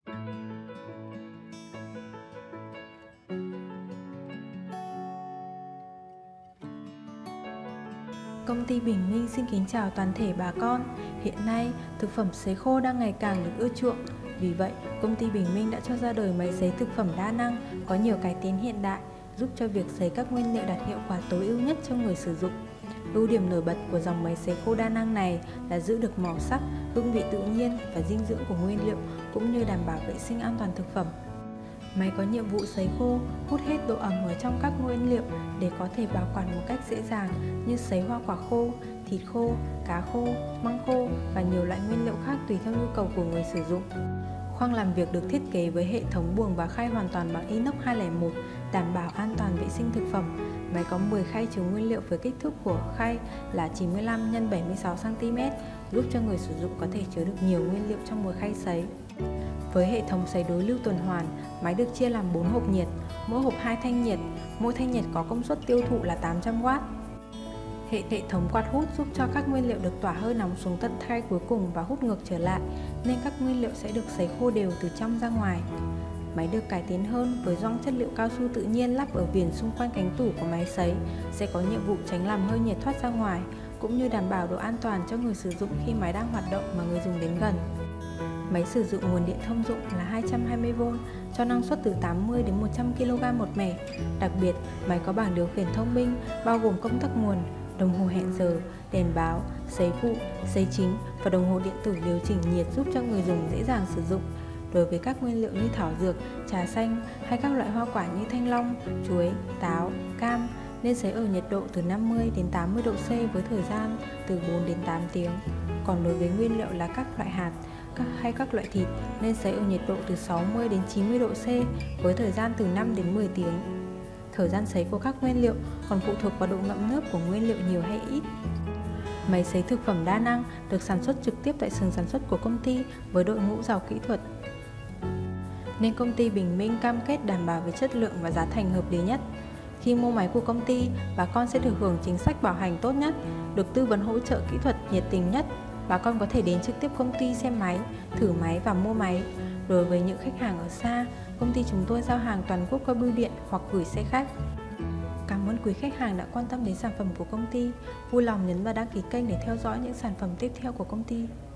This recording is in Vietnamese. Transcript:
Công ty Bình Minh xin kính chào toàn thể bà con. Hiện nay, thực phẩm sấy khô đang ngày càng được ưa chuộng. Vì vậy, công ty Bình Minh đã cho ra đời máy sấy thực phẩm đa năng có nhiều cải tiến hiện đại, giúp cho việc sấy các nguyên liệu đạt hiệu quả tối ưu nhất cho người sử dụng. Ưu điểm nổi bật của dòng máy sấy khô đa năng này là giữ được màu sắc, hương vị tự nhiên và dinh dưỡng của nguyên liệu, cũng như đảm bảo vệ sinh an toàn thực phẩm. Máy có nhiệm vụ sấy khô, hút hết độ ẩm ở trong các nguyên liệu để có thể bảo quản một cách dễ dàng, như sấy hoa quả khô, thịt khô, cá khô, măng khô và nhiều loại nguyên liệu khác tùy theo nhu cầu của người sử dụng. Khoang làm việc được thiết kế với hệ thống buồng và khay hoàn toàn bằng inox 201, đảm bảo an toàn vệ sinh thực phẩm. Máy có 10 khay chứa nguyên liệu với kích thước của khay là 95 x 76 cm, giúp cho người sử dụng có thể chứa được nhiều nguyên liệu trong một khay sấy. Với hệ thống sấy đối lưu tuần hoàn, máy được chia làm 4 hộp nhiệt, mỗi hộp 2 thanh nhiệt, mỗi thanh nhiệt có công suất tiêu thụ là 800W. Hệ thống quạt hút giúp cho các nguyên liệu được tỏa hơi nóng xuống tận khay cuối cùng và hút ngược trở lại, nên các nguyên liệu sẽ được sấy khô đều từ trong ra ngoài. Máy được cải tiến hơn với gioăng chất liệu cao su tự nhiên lắp ở viền xung quanh cánh tủ của máy sấy, sẽ có nhiệm vụ tránh làm hơi nhiệt thoát ra ngoài, cũng như đảm bảo độ an toàn cho người sử dụng khi máy đang hoạt động mà người dùng đến gần. Máy sử dụng nguồn điện thông dụng là 220V, cho năng suất từ 80 đến 100 kg một mẻ. Đặc biệt, máy có bảng điều khiển thông minh bao gồm công tắc nguồn, đồng hồ hẹn giờ, đèn báo, sấy phụ, sấy chính và đồng hồ điện tử điều chỉnh nhiệt, giúp cho người dùng dễ dàng sử dụng. Đối với các nguyên liệu như thảo dược, trà xanh hay các loại hoa quả như thanh long, chuối, táo, cam nên sấy ở nhiệt độ từ 50 đến 80 độ C với thời gian từ 4 đến 8 tiếng. Còn đối với nguyên liệu là các loại hạt hay các loại thịt nên sấy ở nhiệt độ từ 60 đến 90 độ C với thời gian từ 5 đến 10 tiếng. Thời gian sấy của các nguyên liệu còn phụ thuộc vào độ ngậm nước của nguyên liệu nhiều hay ít. Máy sấy thực phẩm đa năng được sản xuất trực tiếp tại xưởng sản xuất của công ty với đội ngũ giàu kỹ thuật, nên công ty Bình Minh cam kết đảm bảo về chất lượng và giá thành hợp lý nhất. Khi mua máy của công ty, bà con sẽ được hưởng chính sách bảo hành tốt nhất, được tư vấn hỗ trợ kỹ thuật nhiệt tình nhất. Bà con có thể đến trực tiếp công ty xem máy, thử máy và mua máy. Đối với những khách hàng ở xa, công ty chúng tôi giao hàng toàn quốc qua bưu điện hoặc gửi xe khách. Cảm ơn quý khách hàng đã quan tâm đến sản phẩm của công ty. Vui lòng nhấn vào đăng ký kênh để theo dõi những sản phẩm tiếp theo của công ty.